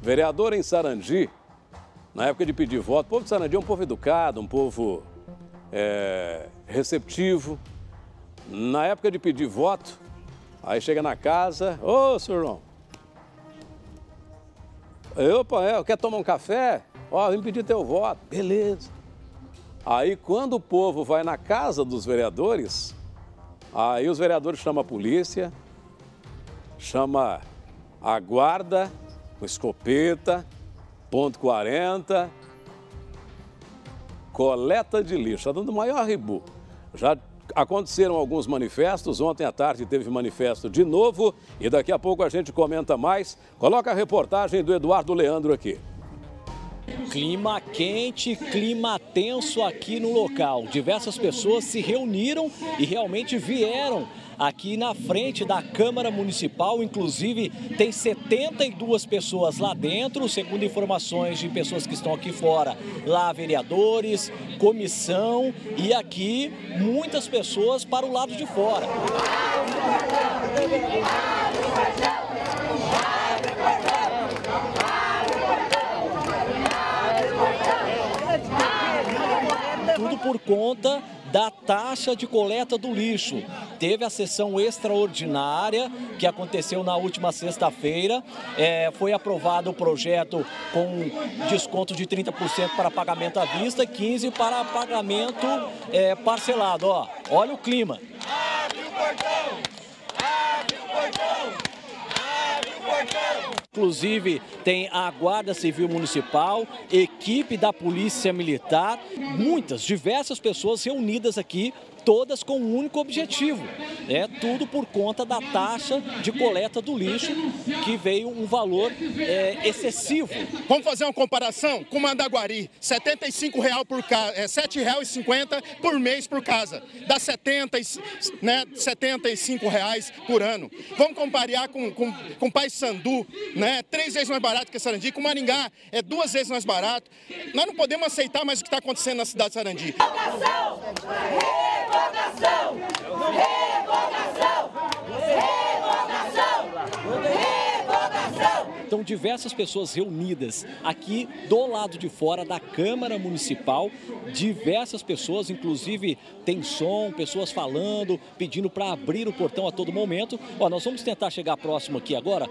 Vereador em Sarandi, na época de pedir voto, o povo de Sarandi é um povo educado, um povo receptivo. Na época de pedir voto, aí chega na casa, ô, senhor João, opa, quer tomar um café? Ó, vim pedir teu voto. Beleza. Aí, quando o povo vai na casa dos vereadores, aí os vereadores chamam a polícia, chama a guarda, com escopeta, ponto 40, coleta de lixo. Está dando o maior rebu. Já aconteceram alguns manifestos, ontem à tarde teve manifesto de novo e daqui a pouco a gente comenta mais. Coloca a reportagem do Eduardo Leandro aqui. Clima quente, clima tenso aqui no local. Diversas pessoas se reuniram e realmente vieram aqui na frente da Câmara Municipal. Inclusive, tem 72 pessoas lá dentro, segundo informações de pessoas que estão aqui fora. Lá, vereadores, comissão e aqui muitas pessoas para o lado de fora. Tudo por conta da taxa de coleta do lixo. Teve a sessão extraordinária que aconteceu na última sexta-feira. Foi aprovado o projeto com desconto de 30% para pagamento à vista e 15% para pagamento parcelado. Olha o clima. Abre o portão! Abre o portão! Inclusive, tem a Guarda Civil Municipal, equipe da Polícia Militar, diversas pessoas reunidas aqui, todas com um único objetivo. Tudo por conta da taxa de coleta do lixo, que veio um valor excessivo. Vamos fazer uma comparação com Mandaguari, R$ 75 por casa, R$ 7,50 por mês por casa, dá R$ 75 por ano. Vamos comparar com Paysandu, 3 vezes mais barato que Sarandi, com Maringá é 2 vezes mais barato. Nós não podemos aceitar mais o que está acontecendo na cidade de Sarandi. Revogação! Revogação! Revogação! Revogação! Revogação! Então, diversas pessoas reunidas aqui do lado de fora da Câmara Municipal, diversas pessoas, inclusive tem som, pessoas falando, pedindo para abrir o portão a todo momento. Nós vamos tentar chegar próximo aqui agora.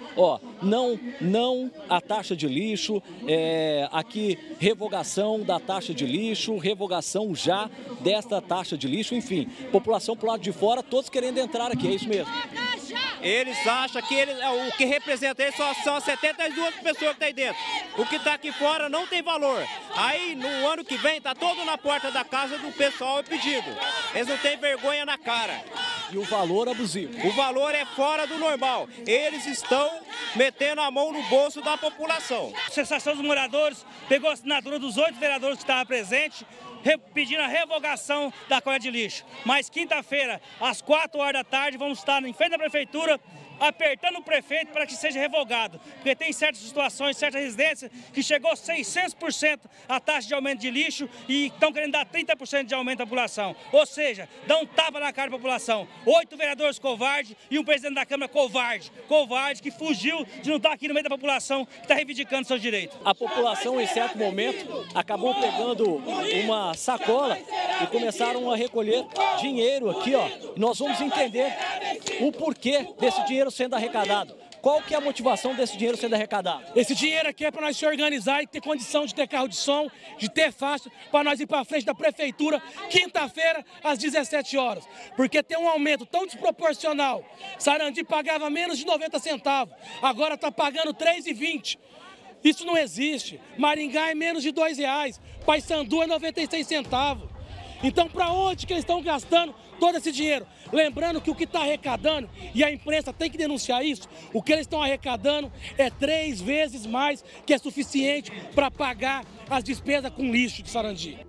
Não a taxa de lixo, aqui revogação da taxa de lixo, revogação já desta taxa de lixo, enfim, população pro lado de fora, todos querendo entrar aqui, é isso mesmo. Eles acham que o que representa eles são as 72 pessoas que estão aí dentro. O que está aqui fora não tem valor. Aí, no ano que vem, está todo na porta da casa do pessoal pedindo. Eles não têm vergonha na cara. E o valor abusivo? O valor é fora do normal. Eles estão metendo a mão no bolso da população. A Associação dos Moradores pegou a assinatura dos 8 vereadores que estavam presentes, pedindo a revogação da coleta de lixo. Mas quinta-feira, às 4 horas da tarde, vamos estar em frente da prefeitura, apertando o prefeito para que seja revogado. Porque tem certas situações, certas residências que chegou a 600% a taxa de aumento de lixo e estão querendo dar 30% de aumento à população. Ou seja, dá um tapa na cara da população. 8 vereadores covardes e um presidente da Câmara covarde. Covarde que fugiu de não estar aqui no meio da população que está reivindicando seus direitos. A população, em certo momento, acabou pegando uma sacola e começaram a recolher dinheiro aqui, Nós vamos entender o porquê desse dinheiro sendo arrecadado. Qual que é a motivação desse dinheiro sendo arrecadado? Esse dinheiro aqui é para nós se organizar e ter condição de ter carro de som, de ter faixa, para nós ir para frente da prefeitura, quinta-feira, às 17 horas. Porque tem um aumento tão desproporcional. Sarandi pagava menos de 90 centavos, agora está pagando R$ 3,20. Isso não existe. Maringá é menos de R$ 2,00, Paysandu é 96 centavos. Então, para onde que eles estão gastando todo esse dinheiro? Lembrando que o que está arrecadando, e a imprensa tem que denunciar isso, o que eles estão arrecadando é 3 vezes mais que é suficiente para pagar as despesas com lixo de Sarandi.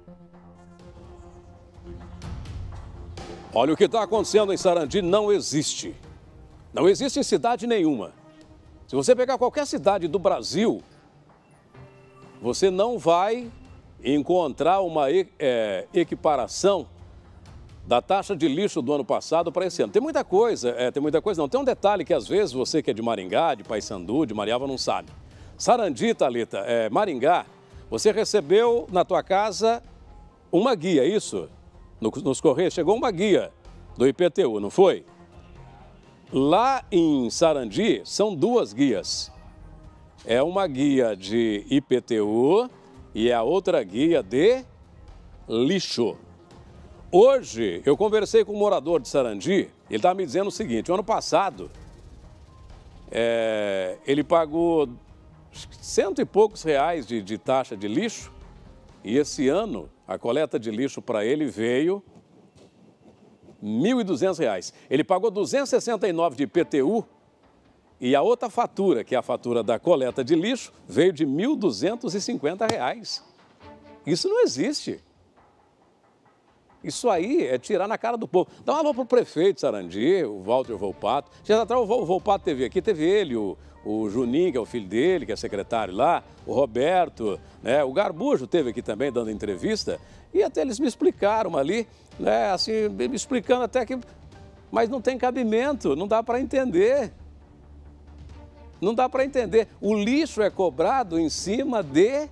Olha, o que está acontecendo em Sarandi não existe. Não existe em cidade nenhuma. Se você pegar qualquer cidade do Brasil, você não vai encontrar uma equiparação da taxa de lixo do ano passado para esse ano. Tem muita coisa não. Tem um detalhe que às vezes você que é de Maringá, de Paysandu, de Mariava não sabe. Sarandi, Thalita, Maringá, você recebeu na tua casa uma guia, isso? Nos Correios chegou uma guia do IPTU, não foi? Lá em Sarandi são duas guias. É uma guia de IPTU e a outra guia de lixo. Hoje, eu conversei com um morador de Sarandi, ele estava me dizendo o seguinte, o ano passado, ele pagou cento e poucos reais de taxa de lixo e esse ano a coleta de lixo para ele veio R$ 1.200. Ele pagou R$ 269 de IPTU e a outra fatura, que é a fatura da coleta de lixo, veio de R$ 1.250. Isso não existe. Isso aí é tirar na cara do povo. Dá um alô para o prefeito de Sarandi, o Walter Volpato. Já atrás o Volpato teve aqui, teve ele, o Juninho, que é o filho dele, que é secretário lá, o Roberto, né? O Garbujo teve aqui também dando entrevista. E até eles me explicaram ali, né? Assim, me explicando até que... Mas não tem cabimento, não dá para entender. Não dá para entender. O lixo é cobrado em cima de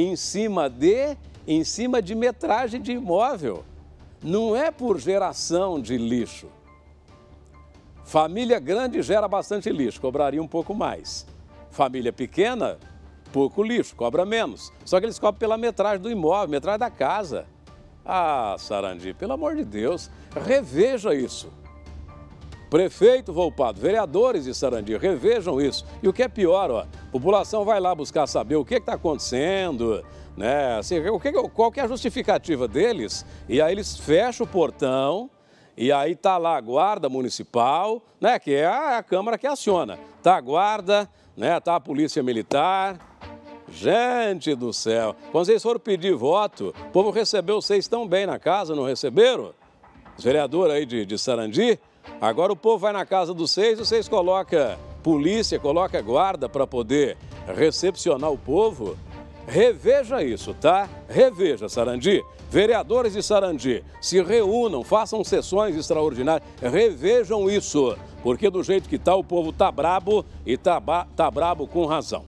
metragem de imóvel. Não é por geração de lixo. Família grande gera bastante lixo, cobraria um pouco mais. Família pequena, pouco lixo, cobra menos. Só que eles cobram pela metragem do imóvel, metragem da casa. Ah, Sarandi, pelo amor de Deus, reveja isso. Prefeito Volpato, vereadores de Sarandi, revejam isso. E o que é pior, ó, a população vai lá buscar saber o que está acontecendo, né? Assim, qual que é a justificativa deles? E aí eles fecham o portão e aí tá lá a guarda municipal, né? Que é a Câmara que aciona. Tá a guarda, né? Tá a polícia militar. Gente do céu, quando vocês foram pedir voto, o povo recebeu vocês tão bem na casa, não receberam? Os vereadores aí de Sarandi. Agora o povo vai na casa dos vocês colocam polícia, colocam guarda para poder recepcionar o povo. Reveja isso, tá? Reveja, Sarandi. Vereadores de Sarandi, se reúnam, façam sessões extraordinárias, revejam isso, porque do jeito que tá, o povo tá brabo e tá brabo com razão.